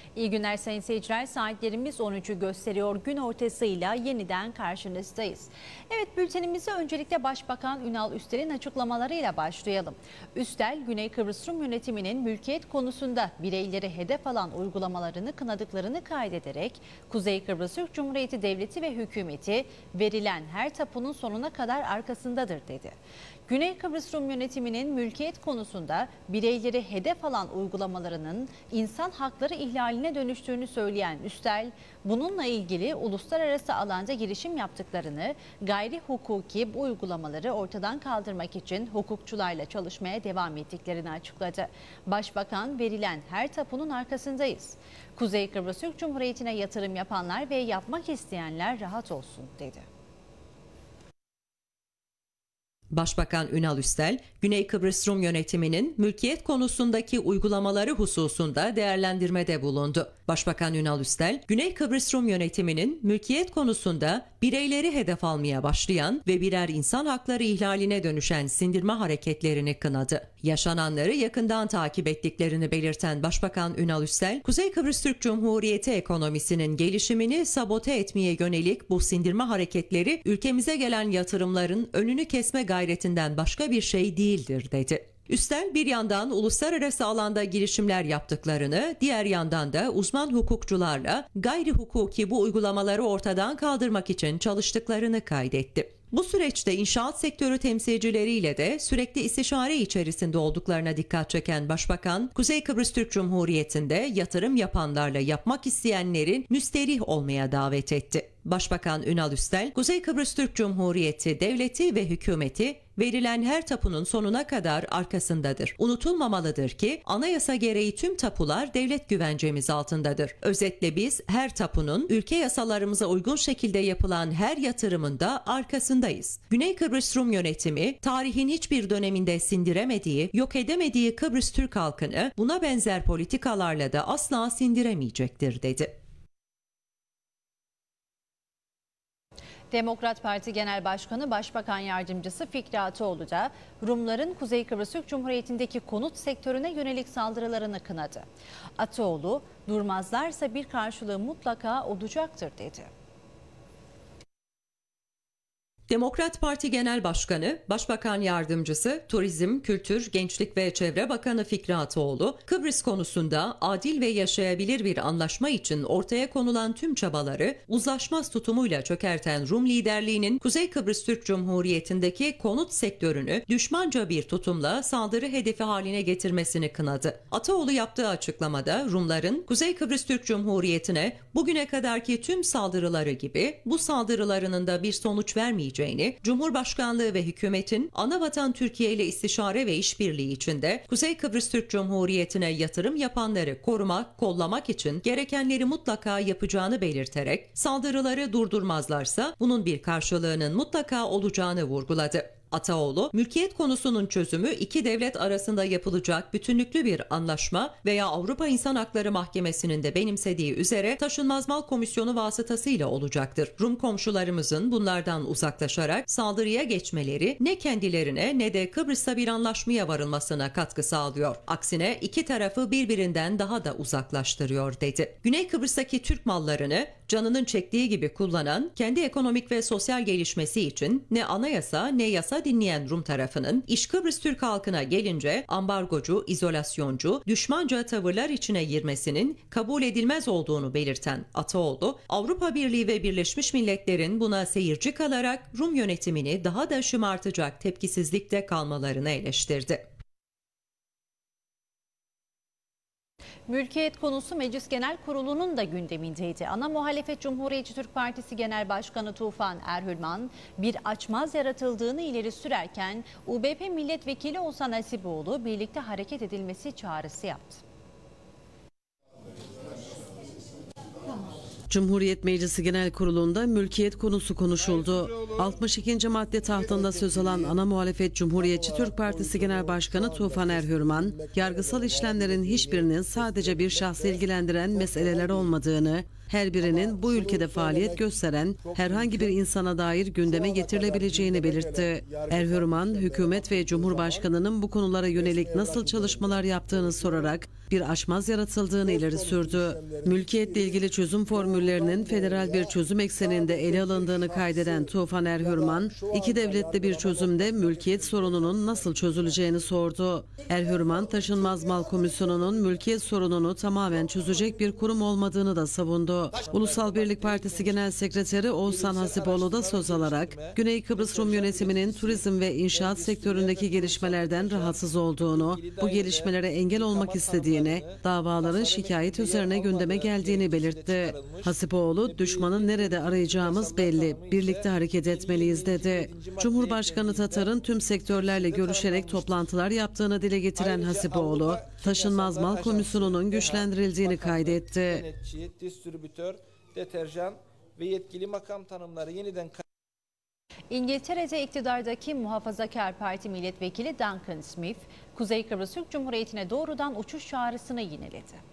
İyi günler sayın seyirciler. Saatlerimiz 13'ü gösteriyor. Gün ortasıyla yeniden karşınızdayız. Evet, bültenimize öncelikle Başbakan Ünal Üstel'in açıklamalarıyla başlayalım. Üstel, Güney Kıbrıs Rum yönetiminin mülkiyet konusunda bireyleri hedef alan uygulamalarını kınadıklarını kaydederek Kuzey Kıbrıs Türk Cumhuriyeti Devleti ve hükümeti verilen her tapunun sonuna kadar arkasındadır dedi. Güney Kıbrıs Rum yönetiminin mülkiyet konusunda bireyleri hedef alan uygulamalarının insan hakları ihlaline dönüştüğünü söyleyen Üstel, bununla ilgili uluslararası alanda girişim yaptıklarını, gayri hukuki bu uygulamaları ortadan kaldırmak için hukukçularla çalışmaya devam ettiklerini açıkladı. Başbakan, verilen her tapunun arkasındayız. Kuzey Kıbrıs Türk Cumhuriyeti'ne yatırım yapanlar ve yapmak isteyenler rahat olsun dedi. Başbakan Ünal Üstel, Güney Kıbrıs Rum yönetiminin mülkiyet konusundaki uygulamaları hususunda değerlendirmede bulundu. Başbakan Ünal Üstel, Güney Kıbrıs Rum yönetiminin mülkiyet konusunda bireyleri hedef almaya başlayan ve birer insan hakları ihlaline dönüşen sindirme hareketlerini kınadı. Yaşananları yakından takip ettiklerini belirten Başbakan Ünal Üstel, Kuzey Kıbrıs Türk Cumhuriyeti ekonomisinin gelişimini sabote etmeye yönelik bu sindirme hareketleri ülkemize gelen yatırımların önünü kesme gayretinden başka bir şey değildir dedi. Üstel bir yandan uluslararası alanda girişimler yaptıklarını, diğer yandan da uzman hukukçularla gayri hukuki bu uygulamaları ortadan kaldırmak için çalıştıklarını kaydetti. Bu süreçte inşaat sektörü temsilcileriyle de sürekli istişare içerisinde olduklarına dikkat çeken Başbakan, Kuzey Kıbrıs Türk Cumhuriyeti'nde yatırım yapanlarla yapmak isteyenlerin müsterih olmaya davet etti. Başbakan Ünal Üstel, Kuzey Kıbrıs Türk Cumhuriyeti Devleti ve hükümeti verilen her tapunun sonuna kadar arkasındadır. Unutulmamalıdır ki anayasa gereği tüm tapular devlet güvencemiz altındadır. Özetle biz her tapunun ülke yasalarımıza uygun şekilde yapılan her yatırımında arkasındayız. Güney Kıbrıs Rum yönetimi tarihin hiçbir döneminde sindiremediği, yok edemediği Kıbrıs Türk halkını buna benzer politikalarla da asla sindiremeyecektir dedi. Demokrat Parti Genel Başkanı Başbakan Yardımcısı Fikri Ataoğlu da Rumların Kuzey Kıbrıs Türk Cumhuriyeti'ndeki konut sektörüne yönelik saldırılarını kınadı. Ataoğlu, durmazlarsa bir karşılığı mutlaka olacaktır dedi. Demokrat Parti Genel Başkanı, Başbakan Yardımcısı, Turizm, Kültür, Gençlik ve Çevre Bakanı Fikri Ataoğlu, Kıbrıs konusunda adil ve yaşayabilir bir anlaşma için ortaya konulan tüm çabaları uzlaşmaz tutumuyla çökerten Rum liderliğinin Kuzey Kıbrıs Türk Cumhuriyeti'ndeki konut sektörünü düşmanca bir tutumla saldırı hedefi haline getirmesini kınadı. Ataoğlu yaptığı açıklamada Rumların Kuzey Kıbrıs Türk Cumhuriyeti'ne bugüne kadarki tüm saldırıları gibi bu saldırılarının da bir sonuç vermeyeceğini, Cumhurbaşkanlığı ve hükümetin anavatan Türkiye ile istişare ve işbirliği içinde Kuzey Kıbrıs Türk Cumhuriyeti'ne yatırım yapanları korumak, kollamak için gerekenleri mutlaka yapacağını belirterek saldırıları durdurmazlarsa bunun bir karşılığının mutlaka olacağını vurguladı. Ataoğlu, mülkiyet konusunun çözümü iki devlet arasında yapılacak bütünlüklü bir anlaşma veya Avrupa İnsan Hakları Mahkemesi'nin de benimsediği üzere taşınmaz mal komisyonu vasıtasıyla olacaktır. Rum komşularımızın bunlardan uzaklaşarak saldırıya geçmeleri ne kendilerine ne de Kıbrıs'ta bir anlaşmaya varılmasına katkı sağlıyor. Aksine iki tarafı birbirinden daha da uzaklaştırıyor dedi. Güney Kıbrıs'taki Türk mallarını canının çektiği gibi kullanan, kendi ekonomik ve sosyal gelişmesi için ne anayasa ne yasa dinleyen Rum tarafının iş Kıbrıs Türk halkına gelince ambargocu, izolasyoncu, düşmanca tavırlar içine girmesinin kabul edilmez olduğunu belirten Ataoğlu, Avrupa Birliği ve Birleşmiş Milletler'in buna seyirci kalarak Rum yönetimini daha da şımartacak tepkisizlikte kalmalarını eleştirdi. Mülkiyet konusu Meclis Genel Kurulu'nun da gündemindeydi. Ana muhalefet Cumhuriyetçi Türk Partisi Genel Başkanı Tufan Erhülman bir açmaz yaratıldığını ileri sürerken UBP Milletvekili Oğuzhan Hasipoğlu birlikte hareket edilmesi çağrısı yaptı. Cumhuriyet Meclisi Genel Kurulu'nda mülkiyet konusu konuşuldu. 62. madde tahtında söz alan ana muhalefet Cumhuriyetçi Türk Partisi Genel Başkanı Tufan Erhürman, yargısal işlemlerin hiçbirinin sadece bir şahsı ilgilendiren meseleler olmadığını, her birinin bu ülkede faaliyet gösteren herhangi bir insana dair gündeme getirilebileceğini belirtti. Erhürman, hükümet ve Cumhurbaşkanı'nın bu konulara yönelik nasıl çalışmalar yaptığını sorarak bir aşmaz yaratıldığını ileri sürdü. Mülkiyetle ilgili çözüm formüllerinin federal bir çözüm ekseninde ele alındığını kaydeden Tufan Erhürman, iki devletli bir çözümde mülkiyet sorununun nasıl çözüleceğini sordu. Erhürman, Taşınmaz Mal Komisyonu'nun mülkiyet sorununu tamamen çözecek bir kurum olmadığını da savundu. Ulusal Birlik Partisi Genel Sekreteri Oğuzhan Hasipoğlu da söz alarak Güney Kıbrıs Rum yönetiminin turizm ve inşaat sektöründeki gelişmelerden rahatsız olduğunu, bu gelişmelere engel olmak istediğini, davaların şikayet üzerine gündeme geldiğini belirtti. Hasipoğlu, düşmanı nerede arayacağımız belli, birlikte hareket etmeliyiz dedi. Cumhurbaşkanı Tatar'ın tüm sektörlerle görüşerek toplantılar yaptığını dile getiren Hasipoğlu, Taşınmaz Mal Komisyonu'nun güçlendirildiğini kaydetti. Deterjan ve yetkili makam tanımları yeniden İngiltere'de iktidardaki Muhafazakar Parti Milletvekili Duncan Smith, Kuzey Kıbrıs Türk Cumhuriyeti'ne doğrudan uçuş çağrısını yineledi.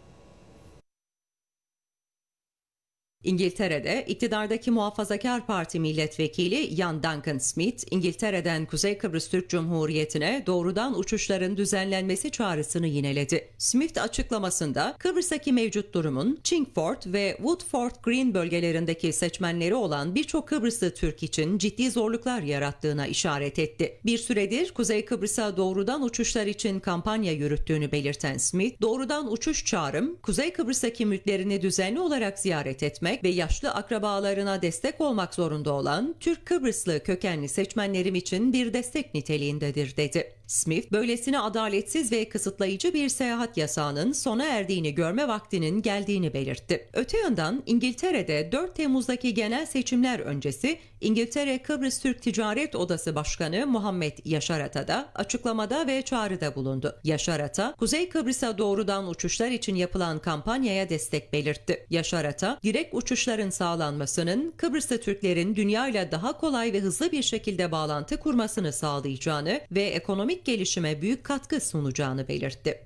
İngiltere'de iktidardaki Muhafazakar Parti Milletvekili Ian Duncan Smith, İngiltere'den Kuzey Kıbrıs Türk Cumhuriyeti'ne doğrudan uçuşların düzenlenmesi çağrısını yineledi. Smith açıklamasında Kıbrıs'taki mevcut durumun Chingford ve Woodford Green bölgelerindeki seçmenleri olan birçok Kıbrıslı Türk için ciddi zorluklar yarattığına işaret etti. Bir süredir Kuzey Kıbrıs'a doğrudan uçuşlar için kampanya yürüttüğünü belirten Smith, doğrudan uçuş çağrım, Kuzey Kıbrıs'taki mülklerini düzenli olarak ziyaret etmek ve yaşlı akrabalarına destek olmak zorunda olan Türk Kıbrıslı kökenli seçmenlerim için bir destek niteliğindedir dedi. Smith, böylesine adaletsiz ve kısıtlayıcı bir seyahat yasağının sona erdiğini görme vaktinin geldiğini belirtti. Öte yandan İngiltere'de 4 Temmuz'daki genel seçimler öncesi İngiltere Kıbrıs Türk Ticaret Odası Başkanı Muhammed Yaşar Ata da açıklamada ve çağrıda bulundu. Yaşar Ata, Kuzey Kıbrıs'a doğrudan uçuşlar için yapılan kampanyaya destek belirtti. Yaşar Ata, direkt uçuşların sağlanmasının Kıbrıslı Türklerin dünyayla daha kolay ve hızlı bir şekilde bağlantı kurmasını sağlayacağını ve ekonomik gelişime büyük katkı sunacağını belirtti.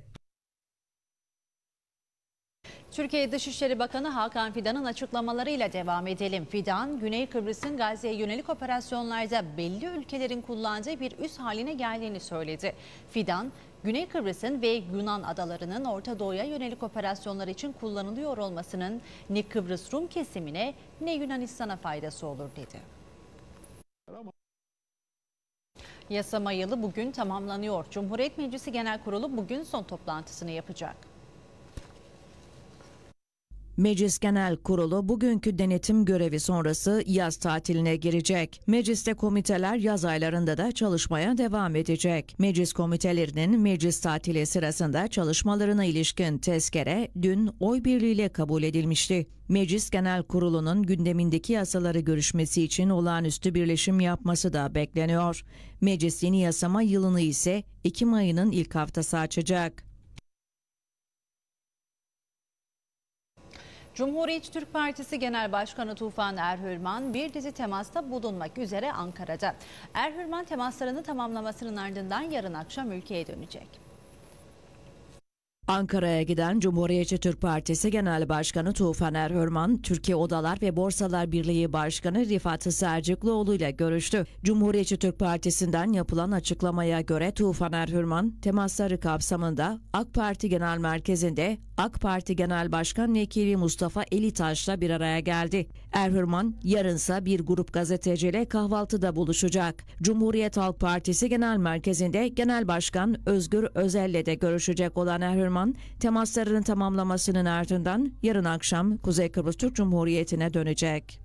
Türkiye Dışişleri Bakanı Hakan Fidan'ın açıklamalarıyla devam edelim. Fidan, Güney Kıbrıs'ın Gazze'ye yönelik operasyonlarda belli ülkelerin kullandığı bir üs haline geldiğini söyledi. Fidan, Güney Kıbrıs'ın ve Yunan adalarının Orta Doğu'ya yönelik operasyonlar için kullanılıyor olmasının ne Kıbrıs Rum kesimine ne Yunanistan'a faydası olur dedi. Yasama yılı bugün tamamlanıyor. Cumhuriyet Meclisi Genel Kurulu bugün son toplantısını yapacak. Meclis Genel Kurulu bugünkü denetim görevi sonrası yaz tatiline girecek. Mecliste komiteler yaz aylarında da çalışmaya devam edecek. Meclis komitelerinin meclis tatili sırasında çalışmalarına ilişkin tezkere dün oy birliğiyle kabul edilmişti. Meclis Genel Kurulu'nun gündemindeki yasaları görüşmesi için olağanüstü birleşim yapması da bekleniyor. Meclis yeni yasama yılını ise Ekim ayının ilk haftası açacak. Cumhuriyetçi Türk Partisi Genel Başkanı Tufan Erhürman bir dizi temasta bulunmak üzere Ankara'da. Erhürman temaslarını tamamlamasının ardından yarın akşam ülkeye dönecek. Ankara'ya giden Cumhuriyetçi Türk Partisi Genel Başkanı Tufan Erhürman, Türkiye Odalar ve Borsalar Birliği Başkanı Rifat Serciklıoğlu ile görüştü. Cumhuriyetçi Türk Partisi'nden yapılan açıklamaya göre Tufan Erhürman, temasları kapsamında AK Parti Genel Merkezi'nde AK Parti Genel Başkan Vekili Mustafa Elitaş'la bir araya geldi. Erhürman, yarınsa bir grup gazeteciyle kahvaltıda buluşacak. Cumhuriyet Halk Partisi Genel Merkezi'nde Genel Başkan Özgür Özel'le de görüşecek olan Erhürman, temaslarının tamamlamasının ardından yarın akşam Kuzey Kıbrıs Türk Cumhuriyeti'ne dönecek.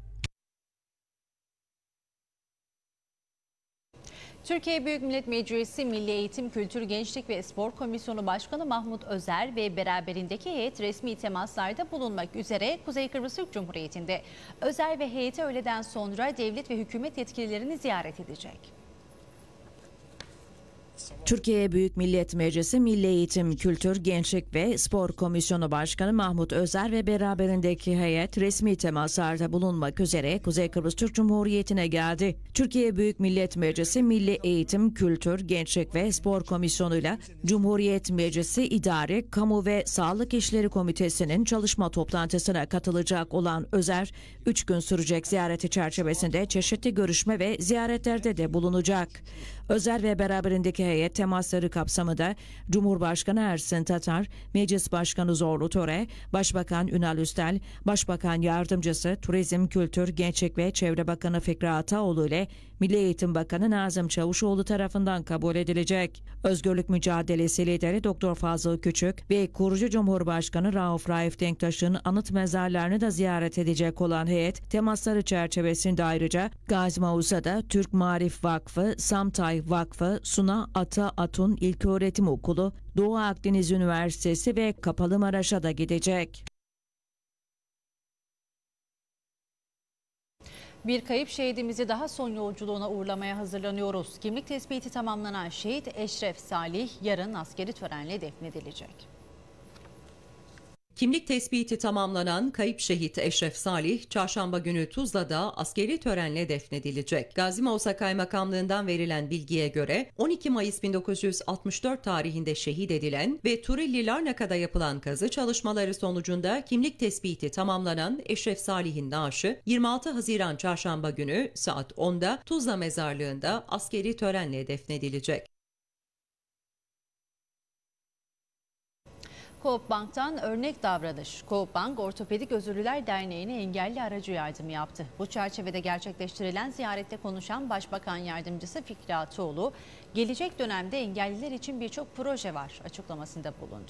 Türkiye Büyük Millet Meclisi Milli Eğitim, Kültür, Gençlik ve Spor Komisyonu Başkanı Mahmut Özer ve beraberindeki heyet resmi temaslarda bulunmak üzere Kuzey Kıbrıs Türk Cumhuriyeti'nde. Özer ve heyeti öğleden sonra devlet ve hükümet yetkililerini ziyaret edecek. Türkiye Büyük Millet Meclisi Milli Eğitim, Kültür, Gençlik ve Spor Komisyonu Başkanı Mahmut Özer ve beraberindeki heyet resmi temaslarda bulunmak üzere Kuzey Kıbrıs Türk Cumhuriyeti'ne geldi. Türkiye Büyük Millet Meclisi Milli Eğitim, Kültür, Gençlik ve Spor Komisyonu'yla Cumhuriyet Meclisi İdari, Kamu ve Sağlık İşleri Komitesi'nin çalışma toplantısına katılacak olan Özer, 3 gün sürecek ziyareti çerçevesinde çeşitli görüşme ve ziyaretlerde de bulunacak. Özer ve beraberindeki heyet temasları kapsamında Cumhurbaşkanı Ersin Tatar, Meclis Başkanı Zorlu Töre, Başbakan Ünal Üstel, Başbakan Yardımcısı Turizm, Kültür, Gençlik ve Çevre Bakanı Fikri Ataoğlu ile Milli Eğitim Bakanı Nazım Çavuşoğlu tarafından kabul edilecek. Özgürlük mücadelesi lideri Doktor Fazıl Küçük ve kurucu Cumhurbaşkanı Raif Denktaş'ın anıt mezarlarını da ziyaret edecek olan heyet, temasları çerçevesinde ayrıca Gazi Mausa'da Türk Maarif Vakfı, Samtay Vakfı, Suna Ata Atun İlköğretim Okulu, Doğu Akdeniz Üniversitesi ve Kapalı Maraş'a da gidecek. Bir kayıp şehidimizi daha son yolculuğuna uğurlamaya hazırlanıyoruz. Kimlik tespiti tamamlanan şehit Eşref Salih yarın askeri törenle defnedilecek. Kimlik tespiti tamamlanan kayıp şehit Eşref Salih, çarşamba günü Tuzla'da askeri törenle defnedilecek. Gazi Mausa Kaymakamlığından verilen bilgiye göre 12 Mayıs 1964 tarihinde şehit edilen ve Turilli Larnaka'da yapılan kazı çalışmaları sonucunda kimlik tespiti tamamlanan Eşref Salih'in naaşı 26 Haziran çarşamba günü saat 10'da Tuzla Mezarlığı'nda askeri törenle defnedilecek. Coop Bank'tan örnek davranış. Coop Bank, Ortopedik Özürlüler Derneği'ne engelli aracı yardımı yaptı. Bu çerçevede gerçekleştirilen ziyarette konuşan Başbakan Yardımcısı Fikri Ataoğlu, gelecek dönemde engelliler için birçok proje var açıklamasında bulundu.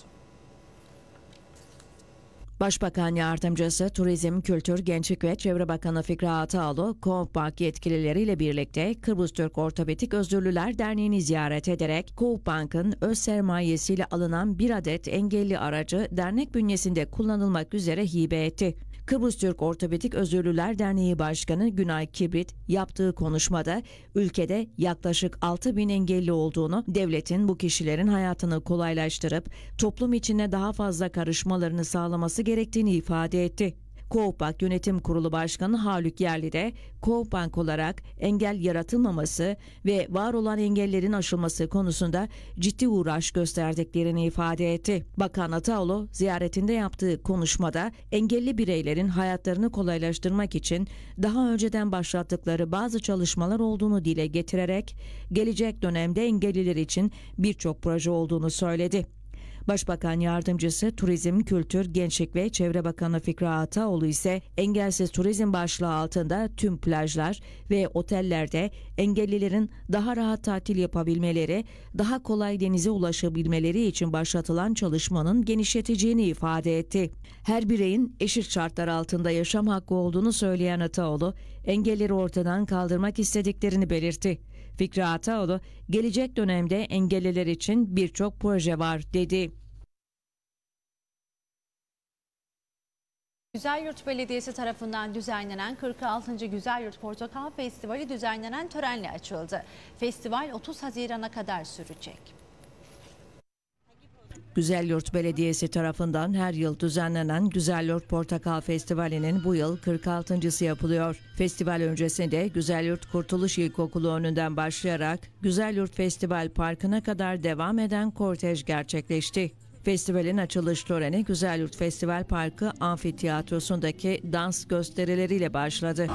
Başbakan Yardımcısı Turizm, Kültür, Gençlik ve Çevre Bakanı Fikri Ataoğlu, Coop Bank yetkilileriyle birlikte Kıbrıs Türk Ortopedik Özürlüler Derneği'ni ziyaret ederek Coop Bank'ın öz sermayesiyle alınan bir adet engelli aracı dernek bünyesinde kullanılmak üzere hibe etti. Kıbrıs Türk Ortopedik Özürlüler Derneği Başkanı Günay Kibrit yaptığı konuşmada ülkede yaklaşık 6.000 engelli olduğunu, devletin bu kişilerin hayatını kolaylaştırıp toplum içine daha fazla karışmalarını sağlaması gerektiğini ifade etti. Coop Bank Yönetim Kurulu Başkanı Haluk Yerli de Coop Bank olarak engel yaratılmaması ve var olan engellerin aşılması konusunda ciddi uğraş gösterdiklerini ifade etti. Bakan Ataoğlu ziyaretinde yaptığı konuşmada engelli bireylerin hayatlarını kolaylaştırmak için daha önceden başlattıkları bazı çalışmalar olduğunu dile getirerek gelecek dönemde engelliler için birçok proje olduğunu söyledi. Başbakan Yardımcısı Turizm, Kültür, Gençlik ve Çevre Bakanı Fikri Ataoğlu ise engelsiz turizm başlığı altında tüm plajlar ve otellerde engellilerin daha rahat tatil yapabilmeleri, daha kolay denize ulaşabilmeleri için başlatılan çalışmanın genişleteceğini ifade etti. Her bireyin eşit şartlar altında yaşam hakkı olduğunu söyleyen Ataoğlu, engelleri ortadan kaldırmak istediklerini belirtti. Fikri Ataoğlu, gelecek dönemde engelliler için birçok proje var dedi. Güzelyurt Belediyesi tarafından düzenlenen 46. Güzelyurt Portakal Festivali düzenlenen törenle açıldı. Festival 30 Haziran'a kadar sürecek. Güzelyurt Belediyesi tarafından her yıl düzenlenen Güzelyurt Portakal Festivali'nin bu yıl 46.'sı yapılıyor. Festival öncesinde Güzelyurt Kurtuluş İlkokulu önünden başlayarak Güzelyurt Festival Parkı'na kadar devam eden kortej gerçekleşti. Festivalin açılış töreni Güzelyurt Festival Parkı Amfiteyatrosu'ndaki dans gösterileriyle başladı.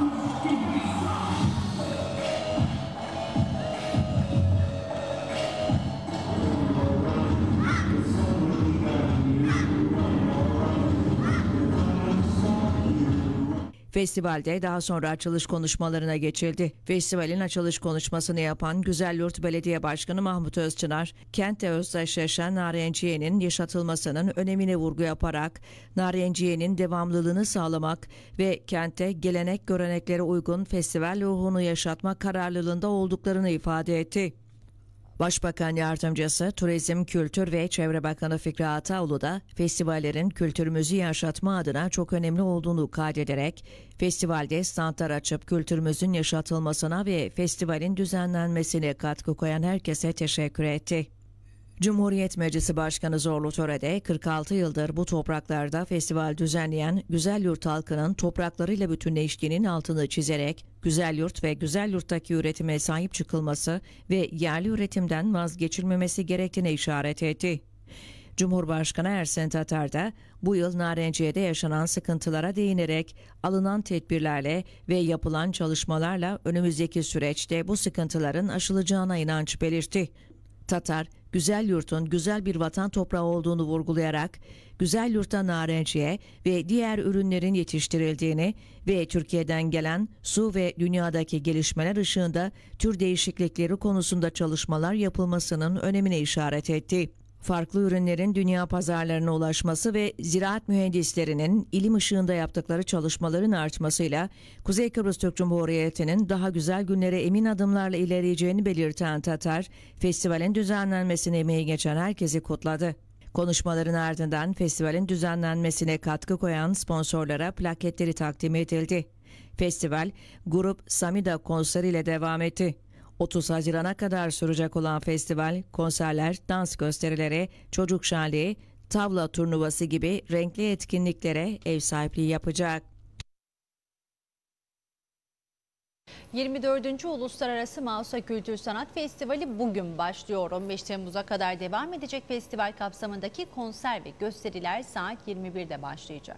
Festivalde daha sonra açılış konuşmalarına geçildi. Festivalin açılış konuşmasını yapan Güzelyurt Belediye Başkanı Mahmut Özçınar, kentte özdeşleşen narenciyenin yaşatılmasının önemine vurgu yaparak narenciyenin devamlılığını sağlamak ve kentte gelenek göreneklere uygun festival ruhunu yaşatma kararlılığında olduklarını ifade etti. Başbakan Yardımcısı, Turizm, Kültür ve Çevre Bakanı Fikri Ataoğlu da festivallerin kültürümüzü yaşatma adına çok önemli olduğunu kaydederek festivalde standlar açıp kültürümüzün yaşatılmasına ve festivalin düzenlenmesine katkı koyan herkese teşekkür etti. Cumhuriyet Meclisi Başkanı Zorlu Töre'de 46 yıldır bu topraklarda festival düzenleyen Güzelyurt halkının topraklarıyla bütünleştiğinin altını çizerek Güzelyurt ve Güzelyurt'taki üretime sahip çıkılması ve yerli üretimden vazgeçilmemesi gerektiğine işaret etti. Cumhurbaşkanı Ersin Tatar da bu yıl Narenciye'de yaşanan sıkıntılara değinerek alınan tedbirlerle ve yapılan çalışmalarla önümüzdeki süreçte bu sıkıntıların aşılacağına inanç belirtti. Tatar, Güzelyurt'un güzel bir vatan toprağı olduğunu vurgulayarak Güzelyurt'ta narenciye ve diğer ürünlerin yetiştirildiğini ve Türkiye'den gelen su ve dünyadaki gelişmeler ışığında tür değişiklikleri konusunda çalışmalar yapılmasının önemine işaret etti. Farklı ürünlerin dünya pazarlarına ulaşması ve ziraat mühendislerinin ilim ışığında yaptıkları çalışmaların artmasıyla Kuzey Kıbrıs Türk Cumhuriyeti'nin daha güzel günlere emin adımlarla ilerleyeceğini belirten Tatar, festivalin düzenlenmesine emeği geçen herkesi kutladı. Konuşmaların ardından festivalin düzenlenmesine katkı koyan sponsorlara plaketleri takdim edildi. Festival, Grup Samida konseriyle devam etti. 30 Haziran'a kadar sürecek olan festival, konserler, dans gösterileri, çocuk şenliği, tavla turnuvası gibi renkli etkinliklere ev sahipliği yapacak. 24. Uluslararası Mausa Kültür Sanat Festivali bugün başlıyor. 15 Temmuz'a kadar devam edecek festival kapsamındaki konser ve gösteriler saat 21'de başlayacak.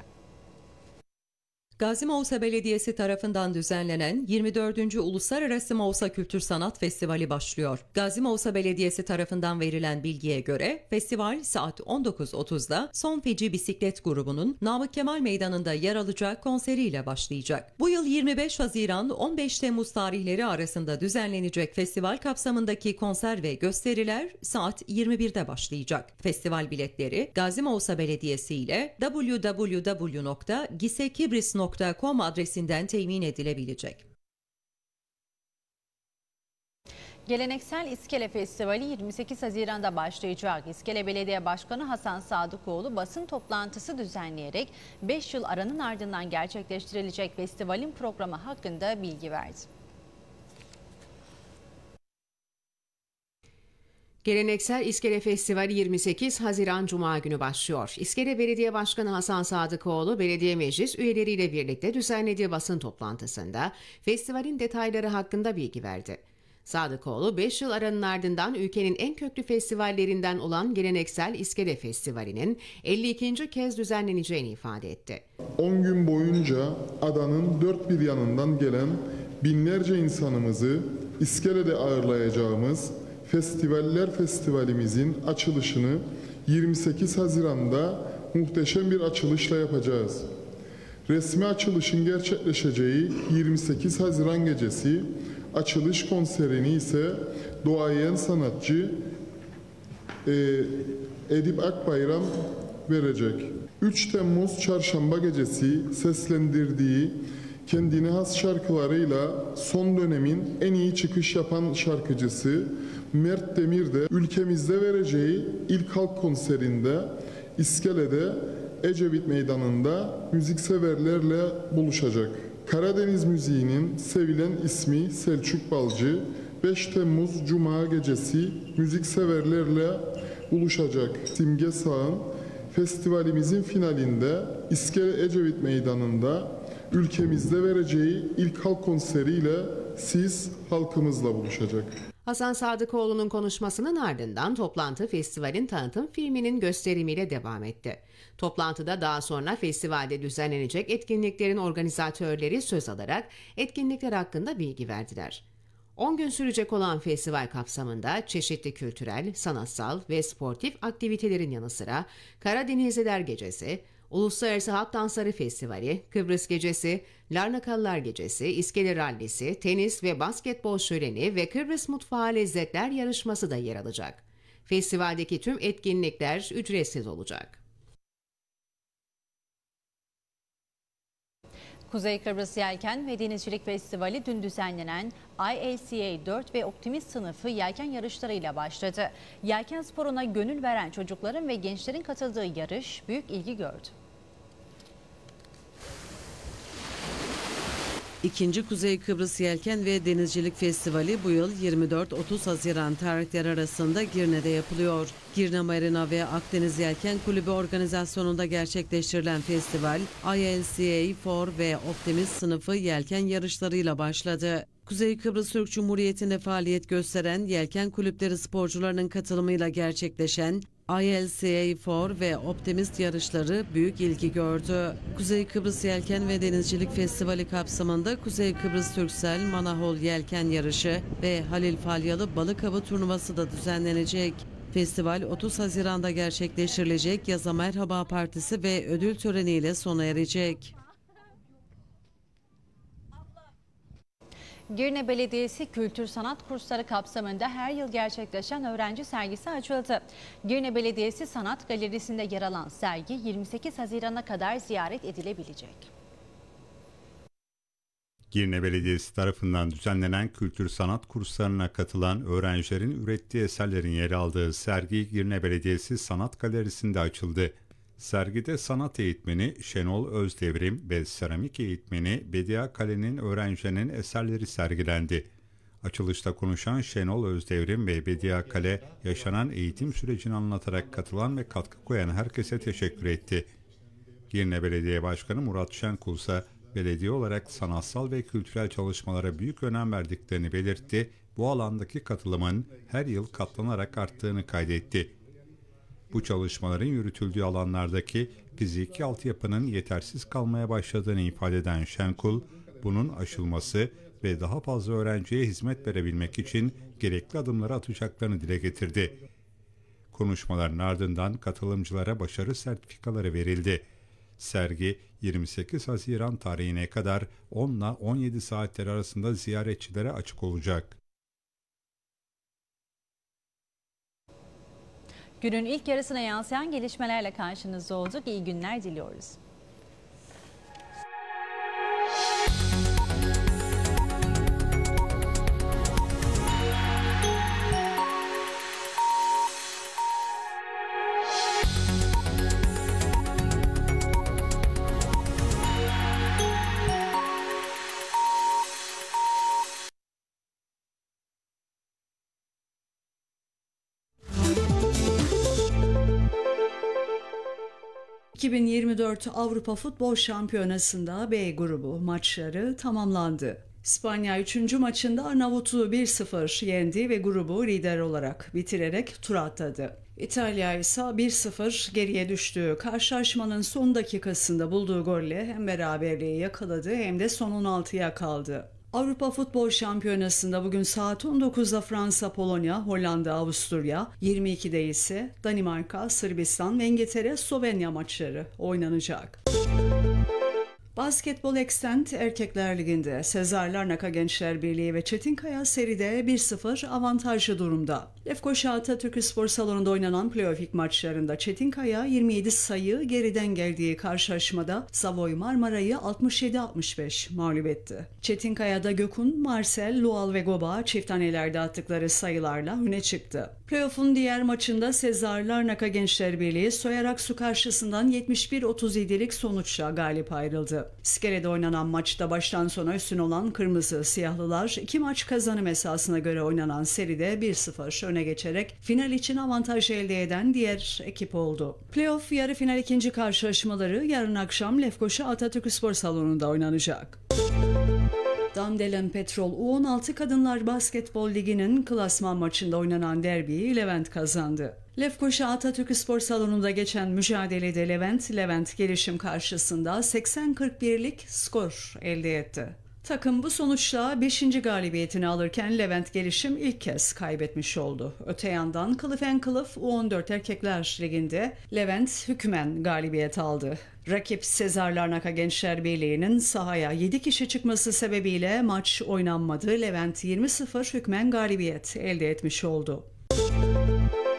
Gazi Mausa Belediyesi tarafından düzenlenen 24. Uluslararası Mausa Kültür Sanat Festivali başlıyor. Gazi Mausa Belediyesi tarafından verilen bilgiye göre festival saat 19.30'da Son Feci Bisiklet grubunun Namık Kemal Meydanı'nda yer alacağı konseriyle başlayacak. Bu yıl 25 Haziran 15 Temmuz tarihleri arasında düzenlenecek festival kapsamındaki konser ve gösteriler saat 21'de başlayacak. Festival biletleri Gazi Mausa Belediyesi ile www.gisekibris.com adresinden temin edilebilecek. Geleneksel İskele Festivali 28 Haziran'da başlayacak. İskele Belediye Başkanı Hasan Sadıkoğlu basın toplantısı düzenleyerek 5 yıl aranın ardından gerçekleştirilecek festivalin programı hakkında bilgi verdi. Geleneksel İskele Festivali 28 Haziran Cuma günü başlıyor. İskele Belediye Başkanı Hasan Sadıkoğlu, belediye meclis üyeleriyle birlikte düzenlediği basın toplantısında festivalin detayları hakkında bilgi verdi. Sadıkoğlu, 5 yıl aranın ardından ülkenin en köklü festivallerinden olan Geleneksel İskele Festivali'nin 52. kez düzenleneceğini ifade etti. 10 gün boyunca adanın dört bir yanından gelen binlerce insanımızı İskele'de ağırlayacağımız Festivaller Festivalimizin açılışını 28 Haziran'da muhteşem bir açılışla yapacağız. Resmi açılışın gerçekleşeceği 28 Haziran gecesi, açılış konserini ise doğayen sanatçı Edip Akbayram verecek. 3 Temmuz Çarşamba gecesi seslendirdiği kendine has şarkılarıyla son dönemin en iyi çıkış yapan şarkıcısı Mert Demir de ülkemizde vereceği ilk halk konserinde İskele'de Ecevit Meydanı'nda müzikseverlerle buluşacak. Karadeniz müziğinin sevilen ismi Selçuk Balcı 5 Temmuz Cuma gecesi müzikseverlerle buluşacak. Simge Sağ'ın festivalimizin finalinde İskele Ecevit Meydanı'nda ülkemizde vereceği ilk halk konseriyle siz halkımızla buluşacak. Hasan Sadıkoğlu'nun konuşmasının ardından toplantı festivalin tanıtım filminin gösterimiyle devam etti. Toplantıda daha sonra festivalde düzenlenecek etkinliklerin organizatörleri söz alarak etkinlikler hakkında bilgi verdiler. 10 gün sürecek olan festival kapsamında çeşitli kültürel, sanatsal ve sportif aktivitelerin yanı sıra Karadenizliler Gecesi, Uluslararası Halk Dansları Festivali, Kıbrıs Gecesi, Larnakalılar Gecesi, İskele Rallisi, tenis ve basketbol şöleni ve Kıbrıs Mutfağı Lezzetler Yarışması da yer alacak. Festivaldeki tüm etkinlikler ücretsiz olacak. Kuzey Kıbrıs Yelken ve Denizcilik Festivali dün düzenlenen ILCA 4 ve Optimist sınıfı yelken yarışlarıyla başladı. Yelken sporuna gönül veren çocukların ve gençlerin katıldığı yarış büyük ilgi gördü. İkinci Kuzey Kıbrıs Yelken ve Denizcilik Festivali bu yıl 24-30 Haziran tarihleri arasında Girne'de yapılıyor. Girne Marina ve Akdeniz Yelken Kulübü organizasyonunda gerçekleştirilen festival, ILCA 4 ve Optimist sınıfı yelken yarışlarıyla başladı. Kuzey Kıbrıs Türk Cumhuriyeti'nde faaliyet gösteren yelken kulüpleri sporcularının katılımıyla gerçekleşen ILCA 4 ve Optimist yarışları büyük ilgi gördü. Kuzey Kıbrıs Yelken ve Denizcilik Festivali kapsamında Kuzey Kıbrıs Türksel Manahol Yelken Yarışı ve Halil Falyalı Balık Avı Turnuvası da düzenlenecek. Festival 30 Haziran'da gerçekleştirilecek Yaza Merhaba Partisi ve ödül töreniyle sona erecek. Girne Belediyesi Kültür Sanat Kursları kapsamında her yıl gerçekleşen öğrenci sergisi açıldı. Girne Belediyesi Sanat Galerisi'nde yer alan sergi 28 Haziran'a kadar ziyaret edilebilecek. Girne Belediyesi tarafından düzenlenen kültür sanat kurslarına katılan öğrencilerin ürettiği eserlerin yer aldığı sergi Girne Belediyesi Sanat Galerisi'nde açıldı. Sergide sanat eğitmeni Şenol Özdevrim ve seramik eğitmeni Bediye Kale'nin öğrencilerinin eserleri sergilendi. Açılışta konuşan Şenol Özdevrim ve Bediye Kale, yaşanan eğitim sürecini anlatarak katılan ve katkı koyan herkese teşekkür etti. Girne Belediye Başkanı Murat Şenkul ise belediye olarak sanatsal ve kültürel çalışmalara büyük önem verdiklerini belirtti, bu alandaki katılımın her yıl katlanarak arttığını kaydetti. Bu çalışmaların yürütüldüğü alanlardaki fiziki altyapının yetersiz kalmaya başladığını ifade eden Şenkul, bunun aşılması ve daha fazla öğrenciye hizmet verebilmek için gerekli adımları atacaklarını dile getirdi. Konuşmaların ardından katılımcılara başarı sertifikaları verildi. Sergi 28 Haziran tarihine kadar 10 ile 17 saatler arasında ziyaretçilere açık olacak. Günün ilk yarısına yansıyan gelişmelerle karşınızda olduk. İyi günler diliyoruz. ...2024 Avrupa Futbol Şampiyonası'nda B grubu maçları tamamlandı. İspanya 3. maçında Arnavutluğu 1-0 yendi ve grubu lider olarak bitirerek tura atladı. İtalya ise 1-0 geriye düştüğü karşılaşmanın son dakikasında bulduğu golle hem beraberliği yakaladı hem de son 16'ya kaldı. Avrupa Futbol Şampiyonası'nda bugün saat 19'da Fransa, Polonya, Hollanda, Avusturya, 22'de ise Danimarka, Sırbistan ve İngiltere, Slovenya maçları oynanacak. Basketbol Extend Erkekler Ligi'nde Sezar Larnaka Gençler Birliği ve Çetinkaya seride 1-0 avantajlı durumda. Lefkoşa Atatürk Spor Salonu'nda oynanan playoff ilk maçlarında Çetinkaya 27 sayı geriden geldiği karşılaşmada Savoy Marmara'yı 67-65 mağlup etti. Çetinkaya'da Gökün, Marcel, Lual ve Goba çift tanelerde attıkları sayılarla öne çıktı. Playoff'un diğer maçında Sezar Larnaka Gençler Birliği Soyer Aksu karşısından 71-37'lik sonuçla galip ayrıldı. İskele'de oynanan maçta baştan sona üstün olan Kırmızı Siyahlılar 2 maç kazanım esasına göre oynanan seride 1-0 öne geçerek final için avantaj elde eden diğer ekip oldu. Playoff yarı final ikinci karşılaşmaları yarın akşam Lefkoşa Atatürk Spor Salonu'nda oynanacak. Dandelen Petrol U16 Kadınlar Basketbol Ligi'nin klasman maçında oynanan derbiyi Levent kazandı. Lefkoşa Atatürk Spor Salonu'nda geçen mücadelede Levent Gelişim karşısında 80-41'lik skor elde etti. Takım bu sonuçla 5. galibiyetini alırken Levent Gelişim ilk kez kaybetmiş oldu. Öte yandan Kılıf Kılıf U14 Erkekler Ligi'nde Levent hükmen galibiyet aldı. Rakip Sezar Larnaka Gençler Birliği'nin sahaya 7 kişi çıkması sebebiyle maç oynanmadı. Levent 20-0 hükmen galibiyet elde etmiş oldu.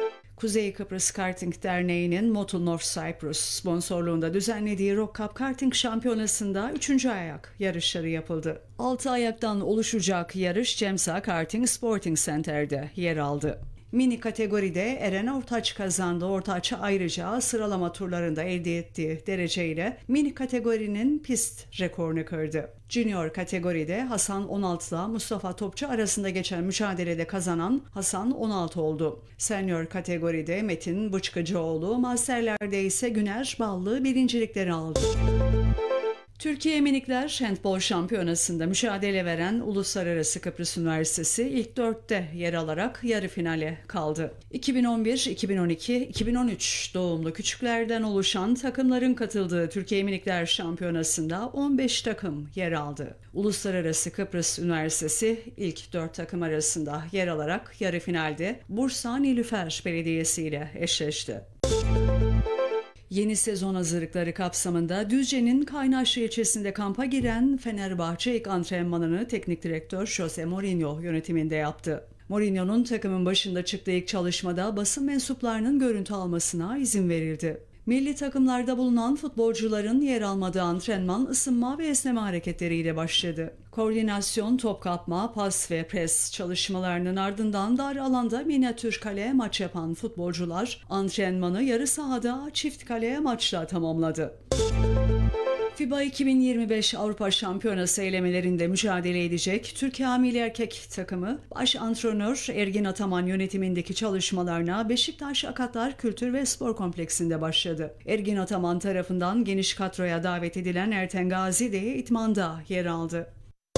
Kuzey Kıbrıs Karting Derneği'nin Motul North Cyprus sponsorluğunda düzenlediği Rock Cup Karting Şampiyonası'nda 3. ayak yarışları yapıldı. 6 ayaktan oluşacak yarış Cemsa Karting Sporting Center'de yer aldı. Mini kategoride Eren Ortaç kazandı. Ortaç ayrıca sıralama turlarında elde ettiği dereceyle mini kategorinin pist rekorunu kırdı. Junior kategoride Hasan 16 ile Mustafa Topçu arasında geçen mücadelede kazanan Hasan 16 oldu. Senior kategoride Metin Bıçkıcıoğlu, masterlerde ise Güner Ballı birincilikleri aldı. Türkiye Minikler Handbol Şampiyonası'nda mücadele veren Uluslararası Kıbrıs Üniversitesi ilk 4'te yer alarak yarı finale kaldı. 2011, 2012, 2013 doğumlu küçüklerden oluşan takımların katıldığı Türkiye Minikler Şampiyonası'nda 15 takım yer aldı. Uluslararası Kıbrıs Üniversitesi ilk 4 takım arasında yer alarak yarı finalde Bursa Nilüfer Belediyesi ile eşleşti. Yeni sezon hazırlıkları kapsamında Düzce'nin Kaynaşlı ilçesinde kampa giren Fenerbahçe ilk antrenmanını teknik direktör Jose Mourinho yönetiminde yaptı. Mourinho'nun takımın başında çıktığı ilk çalışmada basın mensuplarının görüntü almasına izin verildi. Milli takımlarda bulunan futbolcuların yer almadığı antrenman ısınma ve esneme hareketleriyle başladı. Koordinasyon, top kapma, pas ve pres çalışmalarının ardından dar alanda minyatür kale maç yapan futbolcular antrenmanı yarı sahada çift kale maçla tamamladı. FIBA 2025 Avrupa Şampiyonası elemelerinde mücadele edecek Türkiye Milli Erkek takımı baş antrenör Ergin Ataman yönetimindeki çalışmalarına Beşiktaş Akatlar Kültür ve Spor Kompleksinde başladı. Ergin Ataman tarafından geniş kadroya davet edilen Erten Gazi de idmanda yer aldı.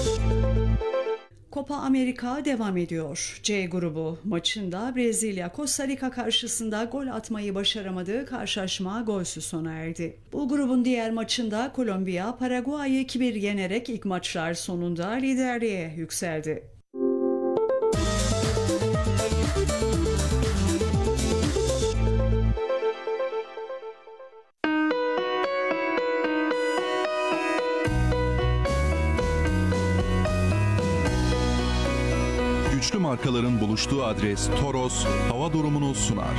Copa America devam ediyor. C grubu maçında Brezilya, Costa Rica karşısında gol atmayı başaramadığı karşılaşma golsüz sona erdi. Bu grubun diğer maçında Kolombiya, Paraguay'ı 2-1 yenerek ilk maçlar sonunda liderliğe yükseldi. Güçlü markaların buluştuğu adres Toros hava durumunu sunar.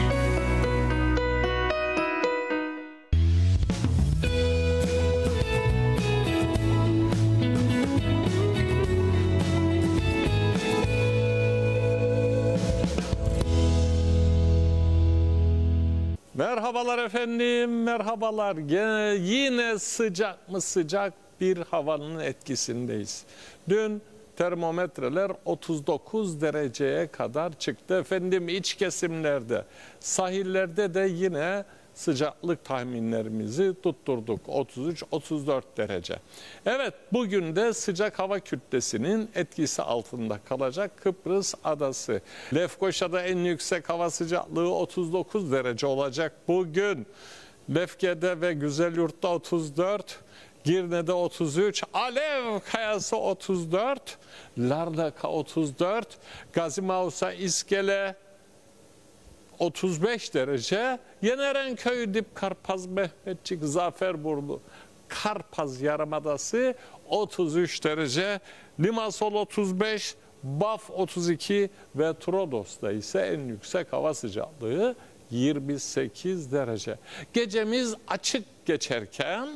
Merhabalar efendim, merhabalar. Yine sıcak mı sıcak bir havanın etkisindeyiz. Dün termometreler 39 dereceye kadar çıktı. Efendim iç kesimlerde, sahillerde de yine sıcaklık tahminlerimizi tutturduk. 33-34 derece. Evet, bugün de sıcak hava kütlesinin etkisi altında kalacak Kıbrıs adası. Lefkoşa'da en yüksek hava sıcaklığı 39 derece olacak bugün. Lefke'de ve Güzelyurt'ta 34, Girne'de 33, Alev Kayası 34, Lardaka 34, Gazimausa İskele 35 derece, Yenerenköy Dip Karpaz Mehmetçik Zaferburnu Karpaz Yarımadası 33 derece, Limassol 35, Baf 32 ve Trodos'ta ise en yüksek hava sıcaklığı 28 derece. Gecemiz açık geçerken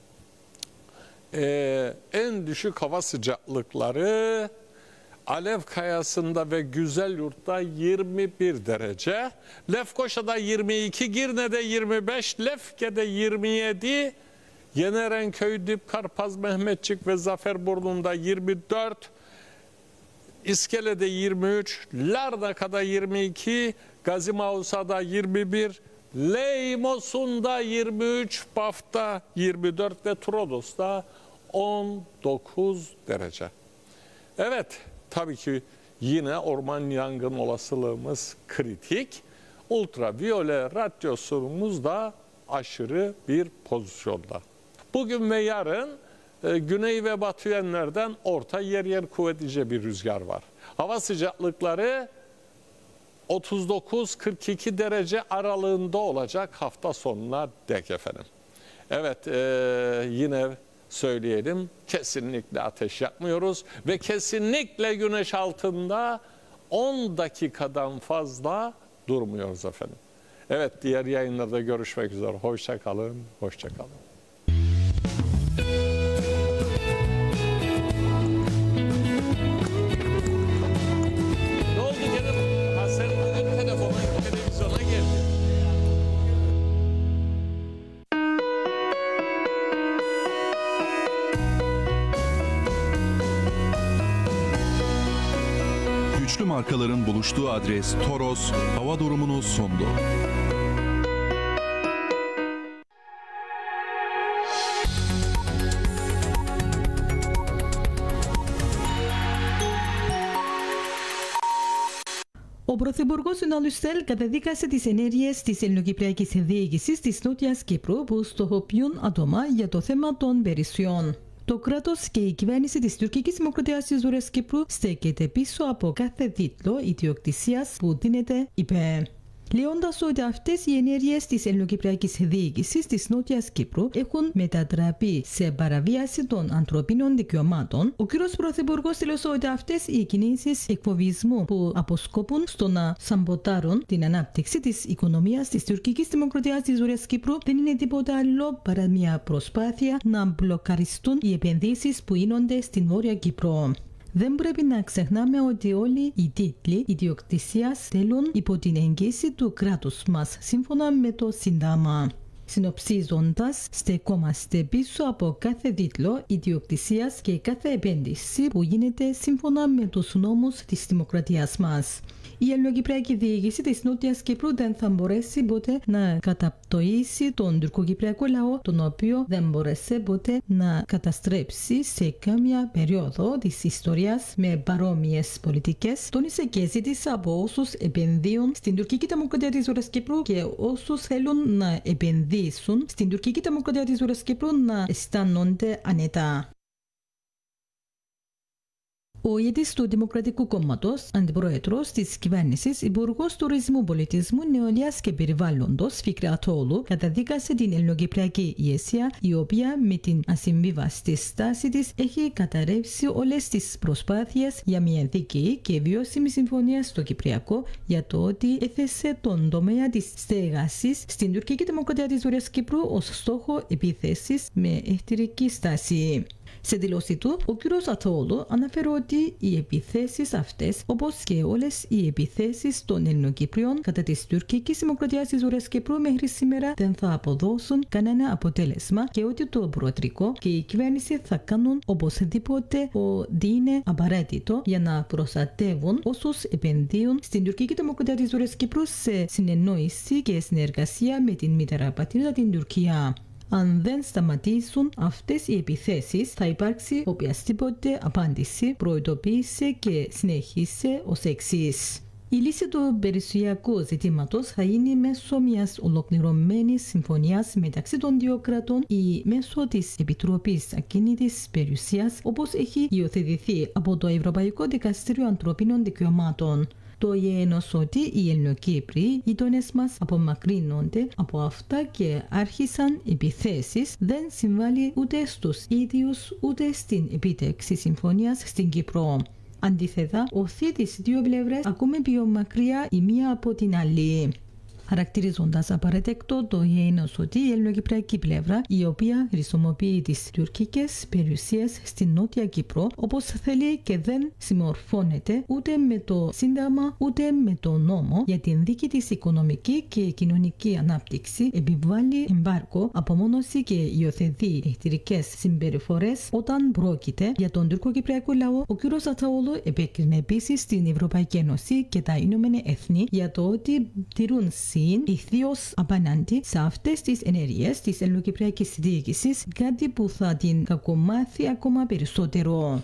en düşük hava sıcaklıkları Alev Kayası'nda ve Güzelyurt'ta 21 derece, Lefkoşa'da 22, Girne'de 25, Lefke'de 27, Yenerenköy, Dip Karpaz, Mehmetçik ve Zaferburnu'nda 24, İskele'de 23, Lardaka'da 22, Gazimausa'da 21, Leymos'unda 23, Baf'ta 24 ve Trodos'ta 19 derece. Evet, tabii ki yine orman yangın olasılığımız kritik. Ultraviyole radyasonumuz da aşırı bir pozisyonda. Bugün ve yarın güney ve batı yönlerden orta yer kuvvetlice bir rüzgar var. Hava sıcaklıkları 39-42 derece aralığında olacak hafta sonuna dek efendim. Evet, yine söyleyelim, kesinlikle ateş yakmıyoruz ve kesinlikle güneş altında 10 dakikadan fazla durmuyoruz efendim. Evet, diğer yayınlarda görüşmek üzere. Hoşça kalın, hoşça kalın. Ne oldu gene? Ha, sen bugün televizyona geldin. Güçlü markaların buluştuğu adres Toros hava durumunu sundu. Ο Πρωθυπουργός Ιουνάλ Ουστέλ καταδίκασε τις ενέργειες της ελληνοκυπριακής διοίκησης της Νότιας Κύπρου που στοχοποιούν άτομα για το θέμα των περισσιών. Το κράτος και η κυβέρνηση της Τουρκικής Δημοκρατίας της Βόρειας Κύπρου στέκεται πίσω από κάθε τίτλο ιδιοκτησίας που δίνεται, είπε. Λέοντας ότι αυτές οι ενέργειες της ελληνοκυπριακής διοίκησης της Νότιας Κύπρου έχουν μετατραπεί σε παραβίαση των ανθρωπίνων δικαιωμάτων, ο κ. Πρωθυπουργός δήλωσε ότι αυτές οι κινήσεις εκφοβισμού που αποσκοπούν στο να σαμποτάρουν την ανάπτυξη της οικονομίας της Τουρκικής Δημοκρατίας της Βόρειας Κύπρου δεν είναι τίποτα άλλο παρά μια προσπάθεια να μπλοκαριστούν οι επενδύσεις που γίνονται στην Βόρεια Κύπρο. Δεν πρέπει να ξεχνάμε ότι όλοι οι τίτλοι ιδιοκτησίας θέλουν υπό την εγγύηση του κράτους μας, σύμφωνα με το Σύνταγμα. Συνοψίζοντας, στεκόμαστε πίσω από κάθε τίτλο ιδιοκτησίας και κάθε επένδυση που γίνεται σύμφωνα με τους νόμους της δημοκρατίας μας. Η ελληνοκυπριακή διοίκηση της Νότιας Κύπρου δεν θα μπορέσει ποτέ να καταπτωήσει τον τουρκοκυπριακό λαό, τον οποίο δεν μπορέσε ποτέ να καταστρέψει σε κάμια περίοδο της ιστορίας με παρόμοιες πολιτικές. Τόνισε και ζήτησε από όσους επενδύουν στην τουρκική δημοκρατία της Βόρειας Κύπρου και όσους θέλουν να επενδύσουν στην τουρκική δημοκρατία της Βόρειας Κύπρου να αισθάνονται άνετα. Ο ηγέτης του Δημοκρατικού Κόμματος, αντιπρόεδρος της κυβέρνησης, υπουργός Τουρισμού, Πολιτισμού, Νεολαίας και Περιβάλλοντος, Φικρή Αττοğlu, καταδίκασε την ελληνοκυπριακή ηγεσία, η οποία με την ασυμβίβαστη στάση της έχει καταρρεύσει όλες τις προσπάθειες για μια δίκαιη και βιώσιμη συμφωνία στο Κυπριακό, για το ότι έθεσε τον τομέα της στέγασης στην τουρκική δημοκρατία της Βόρειας Κύπρου ως στόχο επίθεσης με εχθρική στάση. Σε δηλώση του, ο κ. Αττοğlu αναφέρει ότι οι επιθέσεις αυτές, όπως και όλες οι επιθέσεις των Ελληνοκυπρίων κατά της τουρκικής δημοκρατίας της Βόρειας Κύπρου μέχρι σήμερα δεν θα αποδώσουν κανένα αποτέλεσμα και ότι το Προεδρικό και η κυβέρνηση θα κάνουν οπωσδήποτε ό,τι είναι απαραίτητο για να προστατεύουν όσους επενδύουν στην τουρκική δημοκρατία της Βόρειας Κύπρου σε συνεννόηση και συνεργασία με την μητέρα πατρίδα την Τουρκία. Αν δεν σταματήσουν αυτές οι επιθέσεις, θα υπάρξει οποιασδήποτε απάντηση, προειδοποίησε και συνέχισε ως εξής. Η λύση του περιουσιακού ζητήματος θα γίνει μέσω μιας ολοκληρωμένης συμφωνίας μεταξύ των δύο κρατών ή μέσω της Επιτροπής Ακίνητης Περιουσίας, όπως έχει υιοθετηθεί από το Ευρωπαϊκό Δικαστήριο Ανθρωπίνων Δικαιωμάτων. Το γεγονός ότι οι Ελληνοκύπροι γείτονες μας απομακρύνονται από αυτά και άρχισαν επιθέσεις δεν συμβάλλει ούτε στους ίδιους ούτε στην επίτευξη συμφωνίας στην Κύπρο. Αντίθετα, οθεί τις δύο πλευρές ακόμη πιο μακριά η μία από την άλλη. Χαρακτηρίζοντας απαραίτητο το γεγονός ότι η ελληνοκυπριακή πλευρά, η οποία χρησιμοποιεί τις τουρκικές περιουσίες στην Νότια Κύπρο όπως θέλει και δεν συμμορφώνεται ούτε με το Σύνταγμα ούτε με το νόμο για την δίκη της οικονομική και κοινωνική ανάπτυξη, επιβάλλει εμπάρκο, απομόνωση και υιοθετεί εχθρικές συμπεριφορές όταν πρόκειται για τον τουρκοκυπριακό λαό. Ο κ. Αττοğlu επέκρινε επίσης την Ευρωπαϊκή Ένωση και τα Ηνωμένα Έθνη για το ότι τηρούν ηθίως απέναντι σε αυτές τις ενέργειες της ελληνοκυπριακής διοίκησης, κάτι που θα την κακομάθει ακόμα περισσότερο.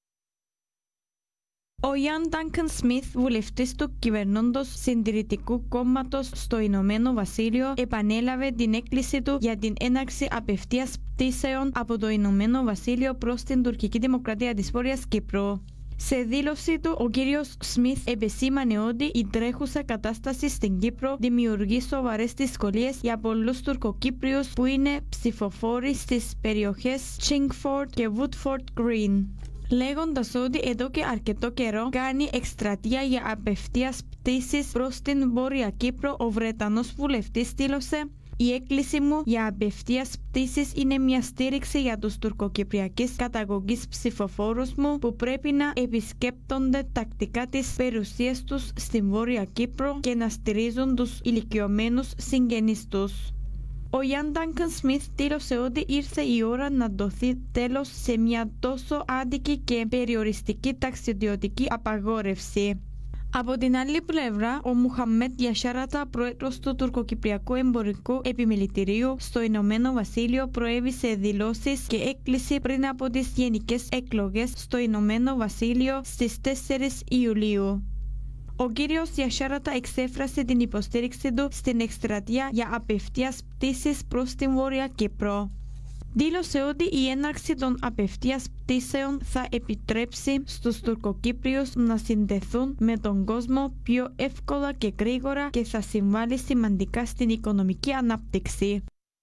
Ο Ιαν Ντάνκαν Σμιθ, βουλευτής του κυβερνώντος Συντηρητικού Κόμματος στο Ηνωμένο Βασίλειο, επανέλαβε την έκκληση του για την έναρξη απευθείας πτήσεων από το Ηνωμένο Βασίλειο προς την τουρκική δημοκρατία της Βόρειας Κύπρου. Σε δήλωση του, ο κύριος Σμιθ επεσήμανε ότι η τρέχουσα κατάσταση στην Κύπρο δημιουργεί σοβαρές δυσκολίες για πολλούς Τουρκοκύπριους που είναι ψηφοφόροι στις περιοχές Chingford και Woodford Green, λέγοντας ότι εδώ και αρκετό καιρό κάνει εκστρατεία για απευθείας πτήσεις προς την Βόρεια Κύπρο, ο Βρετανός βουλευτής δήλωσε: «Η έκκληση μου για απευθείας πτήσεις είναι μια στήριξη για τους τουρκοκυπριακής καταγωγής ψηφοφόρους μου που πρέπει να επισκέπτονται τακτικά τις περιουσίες τους στην Βόρεια Κύπρο και να στηρίζουν τους ηλικιωμένους συγγενείς τους». Ο Ιαν Ντάνκαν Σμιθ δήλωσε ότι ήρθε η ώρα να δοθεί τέλος σε μια τόσο άδικη και περιοριστική ταξιδιωτική απαγόρευση. Από την άλλη πλευρά, ο Μουχαμμέτ Γιασάρατα, πρόεδρος του Τουρκοκυπριακού Εμπορικού Επιμελητηρίου στο Ηνωμένο Βασίλειο, προέβησε δηλώσεις και έκκληση πριν από τις γενικές εκλογές στο Ηνωμένο Βασίλειο στις 4 Ιουλίου. Ο κύριος Γιασάρατα εξέφρασε την υποστήριξη του στην εκστρατεία για απευθείας πτήσεις προς την Βόρεια Κύπρο. Δήλωσε ότι η έναρξη των απευθείας πτήσεων θα επιτρέψει στους Τουρκοκύπριους να συνδεθούν με τον κόσμο πιο εύκολα και γρήγορα και θα συμβάλλει σημαντικά στην οικονομική ανάπτυξη.